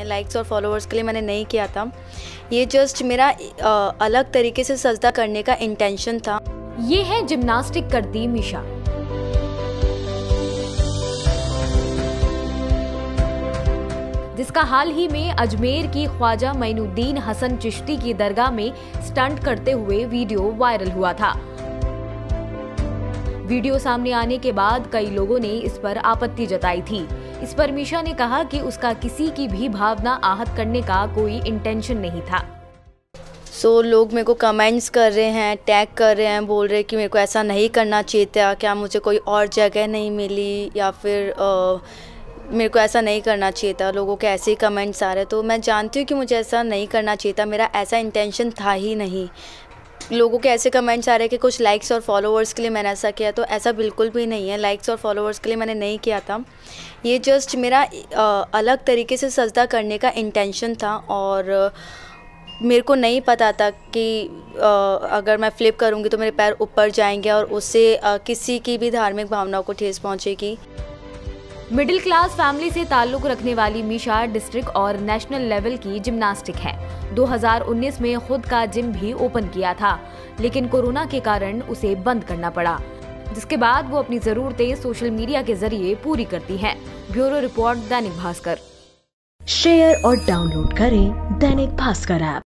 है, लाइक्स और फॉलोअर्स के लिए मैंने नहीं किया था। ये जस्ट मेरा अलग तरीके से सजदा करने का इंटेंशन था। ये है जिम्नास्टिक करती मीशा। जिसका हाल ही में अजमेर की ख्वाजा मोइनुद्दीन हसन चिश्ती की दरगाह में स्टंट करते हुए वीडियो वायरल हुआ था। वीडियो सामने आने के बाद कई लोगों ने इस पर आपत्ति जताई थी। इस पर मीशा ने कहा कि उसका किसी की भी भावना आहत करने का कोई इंटेंशन नहीं था। लोग मेरे को कमेंट्स कर रहे हैं, टैग कर रहे हैं, बोल रहे हैं कि मेरे को ऐसा नहीं करना चाहिए था, क्या मुझे कोई और जगह नहीं मिली, या फिर मेरे को ऐसा नहीं करना चाहिए था। लोगों के ऐसे ही कमेंट्स आ रहे हैं। तो मैं जानती हूँ कि मुझे ऐसा नहीं करना चाहिए था, मेरा ऐसा इंटेंशन था ही नहीं। लोगों के ऐसे कमेंट्स आ रहे हैं कि कुछ लाइक्स और फॉलोअर्स के लिए मैंने ऐसा किया, तो ऐसा बिल्कुल भी नहीं है। लाइक्स और फॉलोअर्स के लिए मैंने नहीं किया था। ये जस्ट मेरा अलग तरीके से सजदा करने का इंटेंशन था, और मेरे को नहीं पता था कि अगर मैं फ्लिप करूँगी तो मेरे पैर ऊपर जाएंगे और उससे किसी की भी धार्मिक भावनाओं को ठेस पहुँचेगी। मिडिल क्लास फैमिली से ताल्लुक रखने वाली मीशा डिस्ट्रिक्ट और नेशनल लेवल की जिम्नास्टिक है। 2019 में खुद का जिम भी ओपन किया था, लेकिन कोरोना के कारण उसे बंद करना पड़ा, जिसके बाद वो अपनी जरूरतें सोशल मीडिया के जरिए पूरी करती हैं। Bureau report, Dainik Bhaskar. Share और डाउनलोड करें दैनिक भास्कर ऐप।